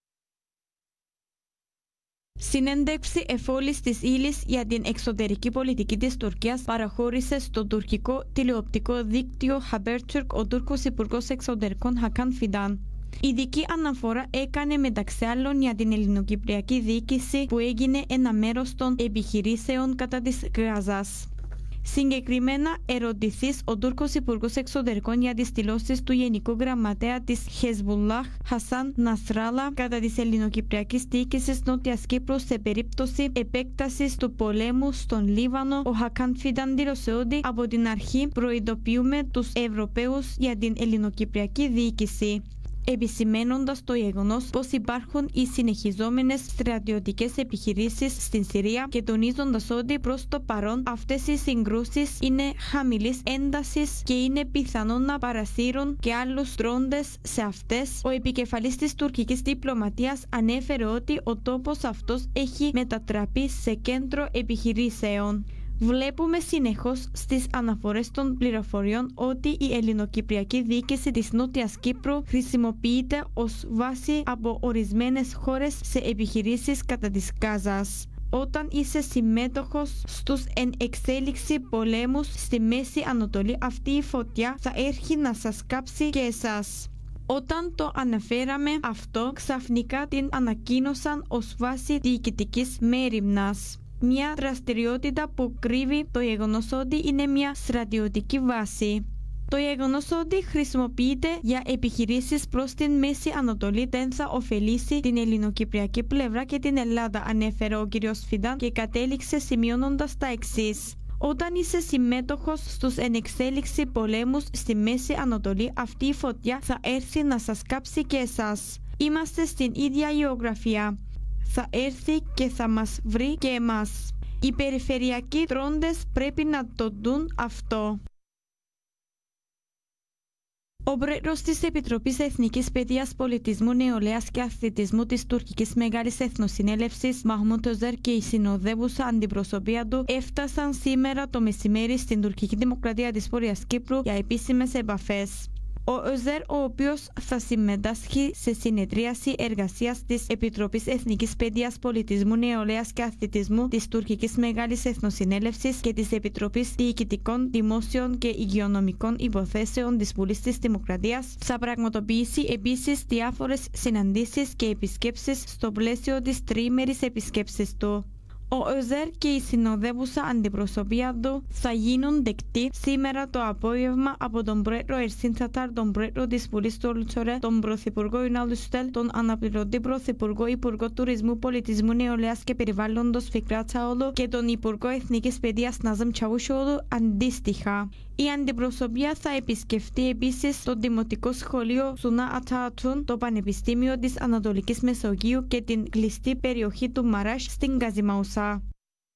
Συνέντευξη εφόλης της ύλης για την εξωτερική πολιτική της Τουρκίας παραχώρησε στο τουρκικό τηλεοπτικό δίκτυο Haberturk ο Τούρκος Υπουργός Εξωτερικών Χακάν Φιντάν. Ειδική αναφορά έκανε μεταξύ άλλων για την ελληνοκυπριακή διοίκηση που έγινε ένα μέρος των επιχειρήσεων κατά της Γάζας. Συγκεκριμένα ερωτηθείς ο Τούρκος Υπουργός Εξωτερικών για τις δηλώσεις του Γενικού Γραμματέα της Χεσβουλάχ Χασάν Νασράλα κατά της ελληνοκυπριακής διοίκησης Νότιας Κύπρου σε περίπτωση επέκτασης του πολέμου στον Λίβανο. Ο Χακάν Φιντάν δήλωσε ότι από την αρχή προειδοποιούμε τους Ευρωπαίους για την ελληνοκυπριακή διοίκηση, επισημαίνοντας το γεγονός πως υπάρχουν οι συνεχιζόμενες στρατιωτικές επιχειρήσεις στην Συρία και τονίζοντας ότι προς το παρόν αυτές οι συγκρούσεις είναι χαμηλής έντασης και είναι πιθανόν να παρασύρουν και άλλους δρόντες σε αυτές. Ο επικεφαλής της τουρκικής διπλωματίας ανέφερε ότι ο τόπος αυτός έχει μετατραπεί σε κέντρο επιχειρήσεων. Βλέπουμε συνεχώς στις αναφορές των πληροφοριών ότι η ελληνοκυπριακή διοίκηση της Νότιας Κύπρου χρησιμοποιείται ως βάση από ορισμένες χώρες σε επιχειρήσεις κατά της Γάζας. Όταν είσαι συμμέτοχος στους εν εξέλιξη πολέμους στη Μέση Ανατολή, αυτή η φωτιά θα έρχει να σας κάψει και εσάς. Όταν το αναφέραμε αυτό, ξαφνικά την ανακοίνωσαν ως βάση διοικητικής μέριμνας. Μια δραστηριότητα που κρύβει το γεγονός ότι είναι μια στρατιωτική βάση. Το γεγονός ότι χρησιμοποιείται για επιχειρήσεις προς την Μέση Ανατολή δεν θα ωφελήσει την ελληνοκυπριακή πλευρά και την Ελλάδα, ανέφερε ο κ. Φιντάν και κατέληξε σημειώνοντας τα εξής. Όταν είσαι συμμέτοχος στους ενεξέλιξη πολέμους στη Μέση Ανατολή, αυτή η φωτιά θα έρθει να σας κάψει και εσάς. Είμαστε στην ίδια γεωγραφία. Θα έρθει και θα μας βρει και εμάς. Οι περιφερειακοί δρόντες πρέπει να το δουν αυτό. Ο πρόεδρος της Επιτροπής Εθνικής Παιδείας, Πολιτισμού, Νεολαίας και Αθλητισμού της Τουρκικής Μεγάλης Εθνοσυνέλευσης, Μαχμούντ Οζέρ, και η συνοδεύουσα αντιπροσωπεία του έφτασαν σήμερα το μεσημέρι στην Τουρκική Δημοκρατία της Βόρειας Κύπρου για επίσημες επαφές. Ο Οζέρ, ο οποίος θα συμμετάσχει σε συνεδρίαση εργασίας της Επιτροπής Εθνικής Παιδείας, Πολιτισμού, Νεολαίας και Αθλητισμού της Τουρκικής Μεγάλης Εθνοσυνέλευσης και της Επιτροπής Διοικητικών, Δημόσιων και Υγειονομικών Υποθέσεων της Βουλής της Δημοκρατίας, θα πραγματοποιήσει επίσης διάφορες συναντήσεις και επισκέψεις στο πλαίσιο της τριήμερης επισκέψης του. Ο Οζέρ και η συνοδεύουσα αντιπροσωπεία του θα γίνουν δεκτοί σήμερα το απόγευμα από τον πρόεδρο Ερσίν Τσατάρ, τον πρόεδρο της Βουλής του Ολτσορέ, τον πρωθυπουργό Ιουνάλ Λουστέλ, τον αναπληρωτή πρωθυπουργό, υπουργό Τουρισμού, Πολιτισμού, Νεολαίας και Περιβάλλοντος Φικρά Τσαόλου και τον υπουργό Εθνικής Παιδείας Ναζάμ Τσαούσογλου αντίστοιχα. Η αντιπροσωπεία θα επισκεφτεί επίσης το Δημοτικό Σχολείο Σουνά Αταατούν, το Πανεπιστήμιο της Ανατολικής Μεσογείου και την κλειστή περιοχή του Μαράσ στην Καζιμαουσά.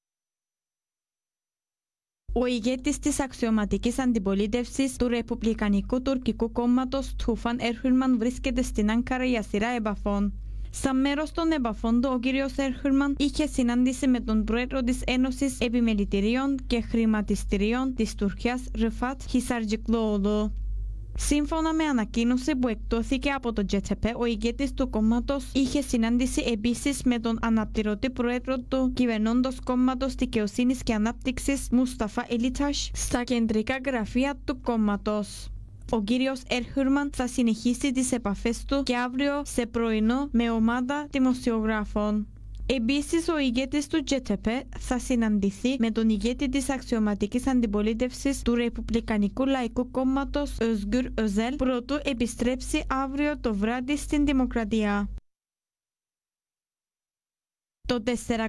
Ο ηγέτης της αξιωματικής αντιπολίτευσης του Ρεπουμπλικανικού Τουρκικού Κόμματος, Τούφαν Έρχουρμαν, βρίσκεται στην Άνκαρα για σειρά επαφών. Σαν μέρος των επαφών του, ο κύριος Έρχουρμαν είχε συνάντηση με τον πρόεδρο της Ένωσης Επιμελητηρίων και Χρηματιστηρίων της Τουρκίας, Ρεφάτ Χισαρτζικλόουλου. Σύμφωνα με ανακοίνωση που εκδόθηκε από το ΤΖΕΤΕΠΕ, ο ηγέτης του κόμματος είχε συνάντηση επίσης με τον αναπληρωτή πρόεδρο του κυβερνώντος κόμματος Δικαιοσύνης και Ανάπτυξης, Μουσταφά Ελίτας, στα κεντρικά γραφεία του κόμματος. Ο κύριος Ερχούρμαν θα συνεχίσει τις επαφές του και αύριο σε πρωινό με ομάδα δημοσιογράφων. Επίσης, ο ηγέτης του GTP θα συναντηθεί με τον ηγέτη της αξιωματικής αντιπολίτευσης του Ρεπουμπλικανικού Λαϊκού Κόμματος Özgür Özel προτού επιστρέψει αύριο το βράδυ στην Δημοκρατία. Το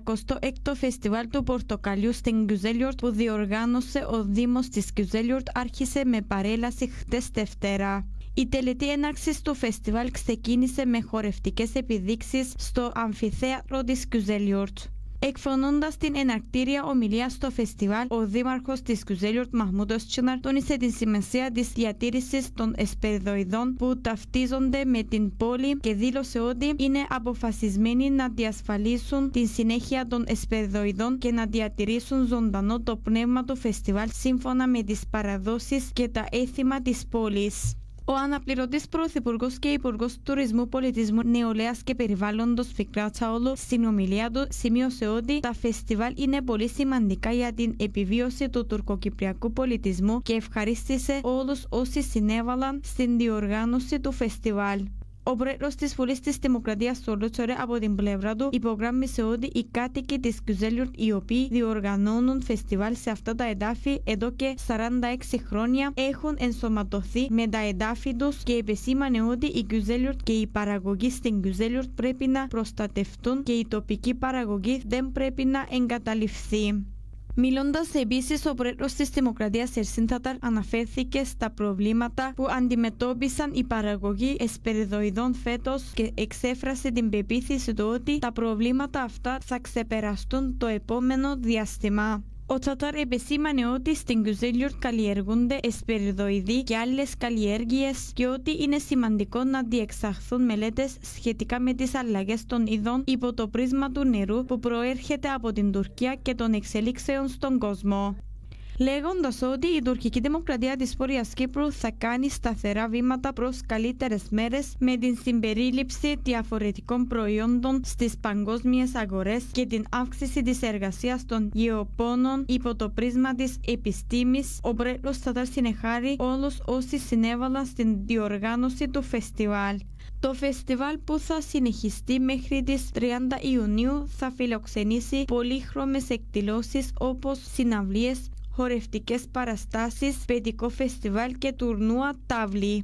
46ο φεστιβάλ του Πορτοκαλιού στην Güzelyurt που διοργάνωσε ο Δήμος της Güzelyurt άρχισε με παρέλαση χτες Δευτέρα. Η τελετή έναρξης του φεστιβάλ ξεκίνησε με χορευτικές επιδείξεις στο αμφιθέατρο της Güzelyurt. Εκφωνώντας την εναρκτήρια ομιλία στο φεστιβάλ, ο δήμαρχος της Güzelyurt Mahmut Özçınar τόνισε τη σημασία της διατήρησης των εσπεριδοειδών που ταυτίζονται με την πόλη και δήλωσε ότι είναι αποφασισμένοι να διασφαλίσουν την συνέχεια των εσπεριδοειδών και να διατηρήσουν ζωντανό το πνεύμα του φεστιβάλ σύμφωνα με τις παραδόσεις και τα έθιμα της πόλης. Ο αναπληρωτής πρωθυπουργός και υπουργός Τουρισμού, Πολιτισμού, Νεολαίας και Περιβάλλοντος Fikret Çağoğlu στην ομιλία του σημείωσε ότι τα φεστιβάλ είναι πολύ σημαντικά για την επιβίωση του τουρκοκυπριακού πολιτισμού και ευχαρίστησε όλους όσοι συνέβαλαν στην διοργάνωση του φεστιβάλ. Ο πρόεδρος της Βουλής της Δημοκρατίας του Λούτσορε από την πλευρά του υπογράμμισε ότι οι κάτοικοι της Güzelyurt οι οποίοι διοργανώνουν φεστιβάλ σε αυτά τα εδάφη εδώ και 46 χρόνια έχουν ενσωματωθεί με τα εδάφη τους και επεσήμανε ότι η Güzelyurt και η παραγωγή στην Güzelyurt πρέπει να προστατευτούν και η τοπική παραγωγή δεν πρέπει να εγκαταλειφθεί. Μιλώντας επίσης, ο πρόεδρος της Δημοκρατίας Ερσίν Τατάρ αναφέρθηκε στα προβλήματα που αντιμετώπισαν οι παραγωγοί εσπεριδοειδών φέτος και εξέφρασε την πεποίθηση του ότι τα προβλήματα αυτά θα ξεπεραστούν το επόμενο διάστημα. Ο Τσατάρ επεσήμανε ότι στην Güzelyurt καλλιεργούνται εσπεριδοειδή και άλλες καλλιέργειες και ότι είναι σημαντικό να διεξαχθούν μελέτες σχετικά με τις αλλαγές των ειδών υπό το πρίσμα του νερού που προέρχεται από την Τουρκία και των εξελίξεων στον κόσμο. Λέγοντας ότι η τουρκική δημοκρατία της Βόρειας Κύπρου θα κάνει σταθερά βήματα προς καλύτερες μέρες με την συμπερίληψη διαφορετικών προϊόντων στις παγκόσμιες αγορές και την αύξηση της εργασίας των γεωπόνων υπό το πρίσμα της επιστήμης, ο πρόεδρος θα συνεχάρει όλους όσοι συνέβαλαν στην διοργάνωση του φεστιβάλ. Το φεστιβάλ που θα συνεχιστεί μέχρι τις 30 Ιουνίου θα φιλοξενήσει πολύχρωμες εκδηλώσεις όπως συναυλίες, χορευτικές παραστάσεις, παιδικό φεστιβάλ και τουρνούα τάβλη.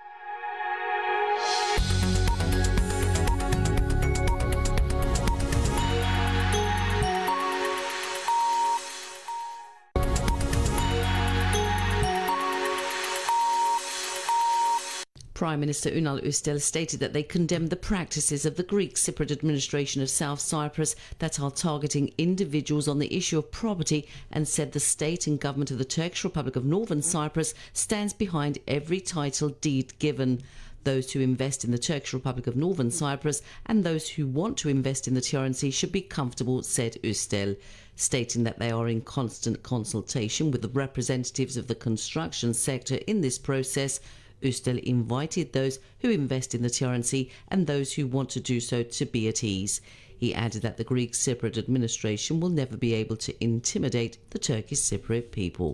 Prime Minister Ünal Özdil stated that they condemned the practices of the Greek Cypriot administration of South Cyprus that are targeting individuals on the issue of property and said the state and government of the Turkish Republic of Northern Cyprus stands behind every title deed given. Those who invest in the Turkish Republic of Northern Cyprus and those who want to invest in the TRNC should be comfortable, said Özdil, stating that they are in constant consultation with the representatives of the construction sector in this process. Özdil invited those who invest in the TRNC and those who want to do so to be at ease. He added that the Greek Cypriot administration will never be able to intimidate the Turkish Cypriot people.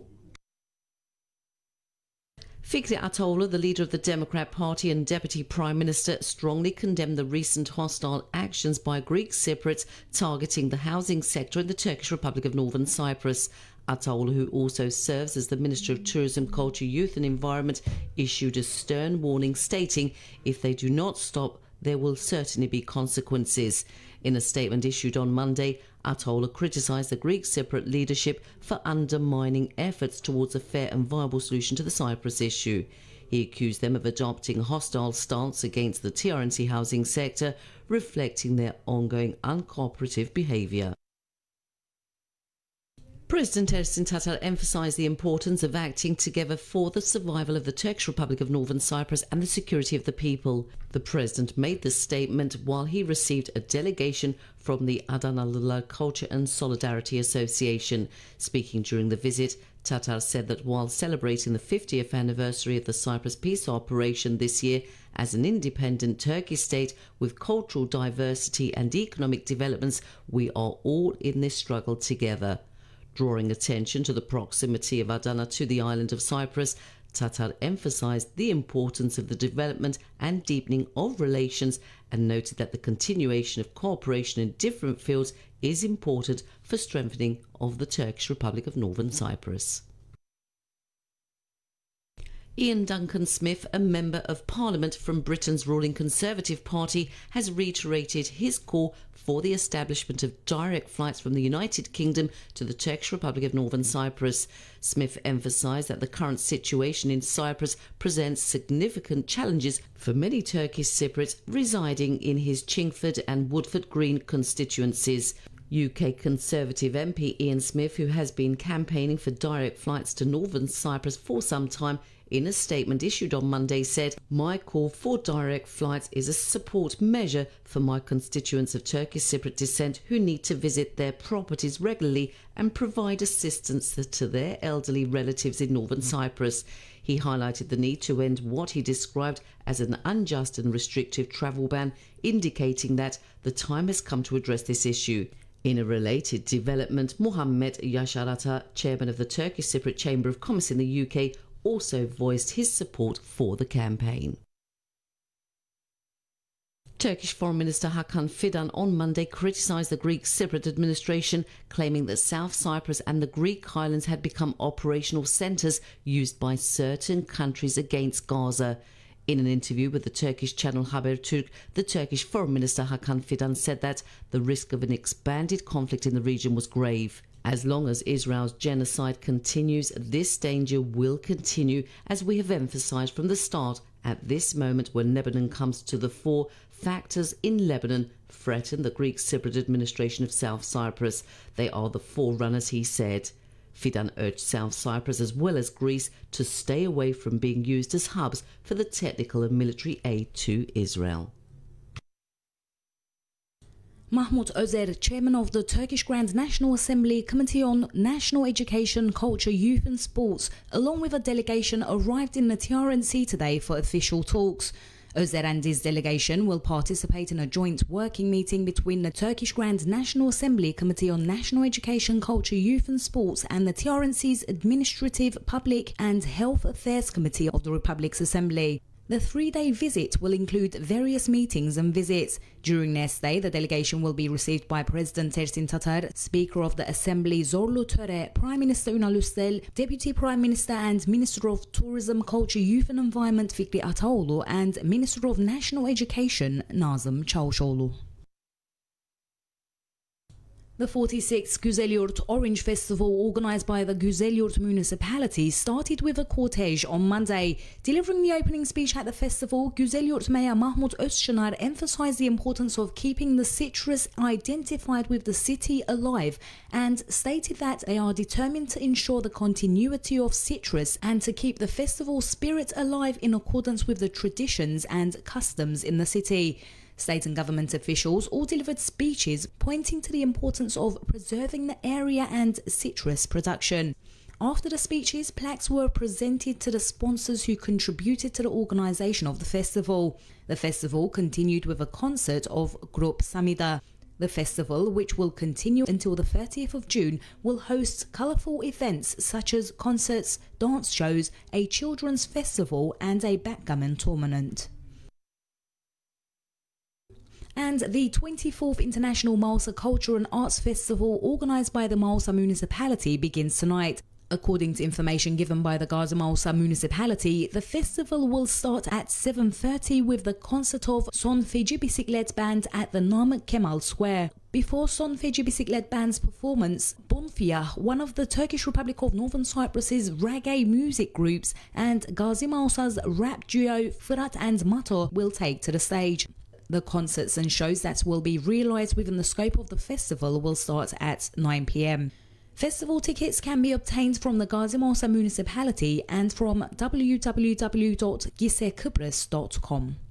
Fikret Ataoglu, the leader of the Democrat Party and Deputy Prime Minister, strongly condemned the recent hostile actions by Greek Cypriots targeting the housing sector in the Turkish Republic of Northern Cyprus. Ataoglu, who also serves as the Minister of Tourism, Culture, Youth and Environment, issued a stern warning stating if they do not stop, there will certainly be consequences. In a statement issued on Monday, Ataoglu criticised the Greek Cypriot leadership for undermining efforts towards a fair and viable solution to the Cyprus issue. He accused them of adopting a hostile stance against the TRNC housing sector, reflecting their ongoing uncooperative behaviour. President Ersin Tatar emphasised the importance of acting together for the survival of the Turkish Republic of Northern Cyprus and the security of the people. The president made this statement while he received a delegation from the Adanalılar Culture and Solidarity Association. Speaking during the visit, Tatar said that while celebrating the 50th anniversary of the Cyprus peace operation this year as an independent Turkish state with cultural diversity and economic developments, we are all in this struggle together. Drawing attention to the proximity of Adana to the island of Cyprus, Tatar emphasised the importance of the development and deepening of relations and noted that the continuation of cooperation in different fields is important for strengthening of the Turkish Republic of Northern Cyprus. Ian Duncan Smith, a Member of Parliament from Britain's ruling Conservative Party, has reiterated his call for the establishment of direct flights from the United Kingdom to the Turkish Republic of Northern Cyprus. Smith emphasised that the current situation in Cyprus presents significant challenges for many Turkish Cypriots residing in his Chingford and Woodford Green constituencies. UK Conservative MP Ian Smith, who has been campaigning for direct flights to Northern Cyprus for some time, in a statement issued on Monday said, "My call for direct flights is a support measure for my constituents of Turkish Cypriot descent who need to visit their properties regularly and provide assistance to their elderly relatives in Northern Cyprus." He highlighted the need to end what he described as an unjust and restrictive travel ban, indicating that the time has come to address this issue. In a related development, Muhammed Yasharata, chairman of the Turkish Cypriot Chamber of Commerce in the UK, also voiced his support for the campaign. Turkish Foreign Minister Hakan Fidan on Monday criticised the Greek Cypriot administration, claiming that South Cyprus and the Greek islands had become operational centres used by certain countries against Gaza. In an interview with the Turkish channel Habertürk, the Turkish Foreign Minister Hakan Fidan said that the risk of an expanded conflict in the region was grave. As long as Israel's genocide continues, this danger will continue, as we have emphasised from the start. At this moment when Lebanon comes to the fore, factors in Lebanon threaten the Greek Cypriot administration of South Cyprus. They are the forerunners, he said. Fidan urged South Cyprus as well as Greece to stay away from being used as hubs for the technical and military aid to Israel. Mahmut Özer, chairman of the Turkish Grand National Assembly Committee on National Education, Culture, Youth and Sports, along with a delegation, arrived in the TRNC today for official talks. Özer and his delegation will participate in a joint working meeting between the Turkish Grand National Assembly Committee on National Education, Culture, Youth and Sports and the TRNC's Administrative, Public and Health Affairs Committee of the Republic's Assembly. The three-day visit will include various meetings and visits. During their stay, the delegation will be received by President Ersin Tatar, Speaker of the Assembly Zorlu Töre, Prime Minister Ünal Üstel, Deputy Prime Minister and Minister of Tourism, Culture, Youth and Environment Fikri Ataoğlu and Minister of National Education Nazım Çavuşoğlu. The 46th Güzelyurt Orange Festival, organised by the Güzelyurt municipality, started with a cortege on Monday. Delivering the opening speech at the festival, Güzelyurt Mayor Mahmut Özçınar emphasised the importance of keeping the citrus identified with the city alive and stated that they are determined to ensure the continuity of citrus and to keep the festival spirit alive in accordance with the traditions and customs in the city. State and government officials all delivered speeches pointing to the importance of preserving the area and citrus production. After the speeches, plaques were presented to the sponsors who contributed to the organisation of the festival. The festival continued with a concert of Grup Samida. The festival, which will continue until the 30th of June, will host colourful events such as concerts, dance shows, a children's festival and a backgammon tournament. And the 24th International Malsa Culture and Arts Festival, organised by the Malsa municipality, begins tonight. According to information given by the Gazi Malsa municipality, the festival will start at 7:30 with the concert of Son Feci Bisiklet Band at the Namık Kemal Square. Before Son Feci Bisiklet Band's performance, Bonfia, one of the Turkish Republic of Northern Cyprus's reggae music groups, and Gazi Malsa's rap duo Fırat and Mato will take to the stage. The concerts and shows that will be realised within the scope of the festival will start at 9 p.m. Festival tickets can be obtained from the Gazi Malsa municipality and from www.gisekıbrıs.com.